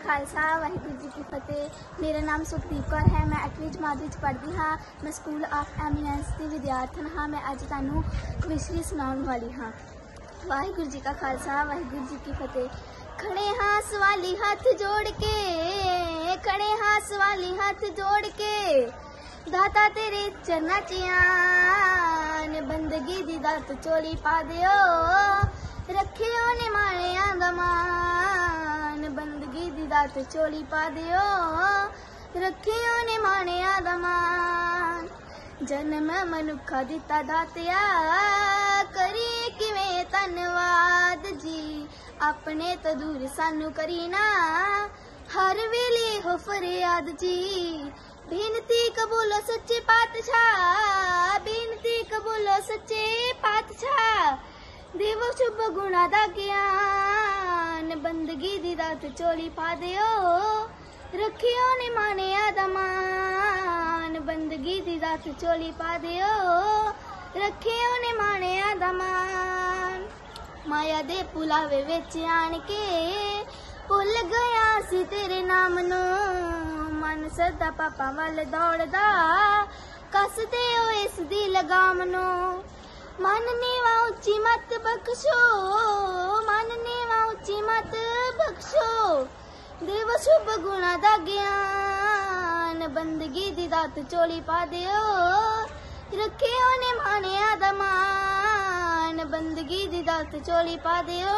खालसा वाहिगुरू जी की फतेह। मेरा नाम सुखदीप कौर है। मैं 8वीं जमात में पढ़ती हाँ। मैं स्कूल ऑफ एमीनेंस की विद्यार्थन हाँ। मैं अज तुहानू विशरी सुनाउण वाली हाँ। वाहिगुरू जी का खालसा वाहिगुरू जी की फतेह। खड़े हाँ सवाली हाथ जोड़ के, खड़े हाँ सवाली हाथ जोड़ के, दाता तेरे चरना च आन, बंदगी दी दात चोली पा दियो, रखियो ने माणिया दा मान, बंदगी दी दात चोली पा दियो, रखियो ने माणिया दा मान। जन्म मनुखा दिता दातिया, करी किवें धन्नवाद जी, अपने तो दूर सानू करी ना, हर वेले हो फरियाद जी। बेनती कबूलो सच्चे पातशाह, बेनती कबूलो सच्चे पातशाह, देवो शुभ गुणा दा ज्ञान, बंदगी दी दात चोली पा दियो, रखियो ने माणिया दा मान, बंदगी दी दात चोली पा दियो, रखियो ने माणिया दा मान। माया दे पुलावे विच आण के भुल गया सी तेरे नाम नू, मन सदा पापा वल दौड़दा, कसदे ओ इस दी लगाम नू। मन नीवा उच्ची मत बख्शो, मन नीवा उच्ची मत बख्शो, देव शुभ गुणा दा ज्ञान, बंदगी दी दात चोली पा दियो, रखियो ने माणिया दा मान, बंदगी दी दात चोली पा दियो,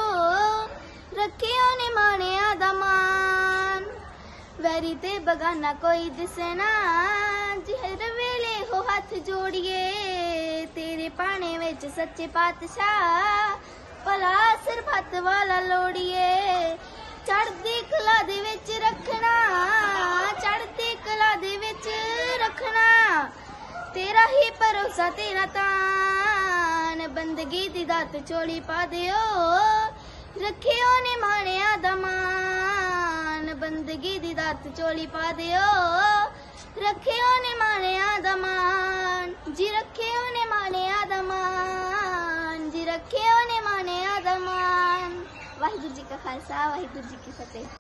रखियो ने माणिया दा मान। वैरी ते बगाना कोई दिसे ना, जिहर वेले हो हाथ जोड़िए, तेरे पाने विच सच्चे पातशाह, भला सरबत वाला लोड़िए। चढ़दी कला दे विच रखना, चढ़दी कला दे विच रखना, तेरा ही भरोसा तेरा तान, बंदगी दी दात चोली पा दियो, रखियो ने माणिया दा मान, बंदगी दी दात चोली पा दियो, रखियो ने माणिया दा मान जी, रखियो ने माणिया दा मान जी, रखियो ने माणिया दा मान। वाहिगुरू जी का खालसा वाहिगुरू जी की फतेह।